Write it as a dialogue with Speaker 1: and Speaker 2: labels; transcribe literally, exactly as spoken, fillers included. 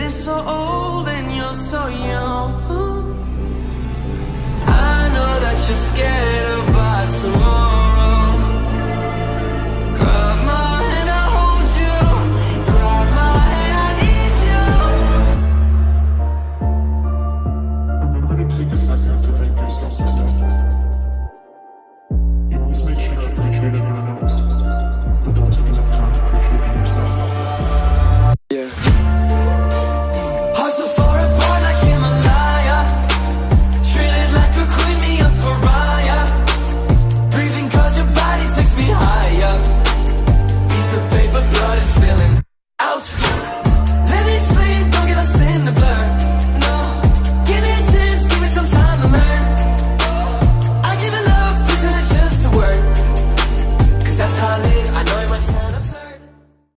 Speaker 1: We're so old and you're so young. I know that you're scared.